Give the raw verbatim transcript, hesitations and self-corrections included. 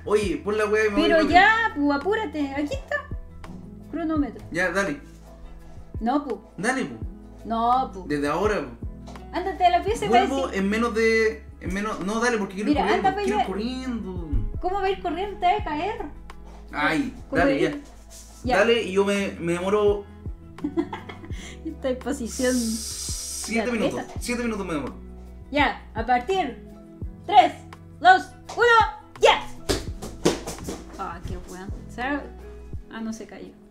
Oye, pon la weá y me Pero voy ya, pues apúrate. Aquí está. Cronómetro. Ya, dale. No, pues. Dale, po. No, pues. Desde ahora, po. Ándate a la pieza y va a Vuelvo decir. en menos de. En menos. No, dale, porque quiero Mira, ir corriendo. anda pa' Quiero allá. ir corriendo. ¿Cómo va a ir corriendo? Te va a caer. Ay, ¿Cómo dale, va a ya. ir? Ya. Dale, y yo me, me demoro. Esta es posición. Siete Ya, minutos. esa. Siete minutos me demoro. Ya, a partir. tres, dos, uno, ya. Ah, qué weón. ¿Sabes? Ah, no se cayó.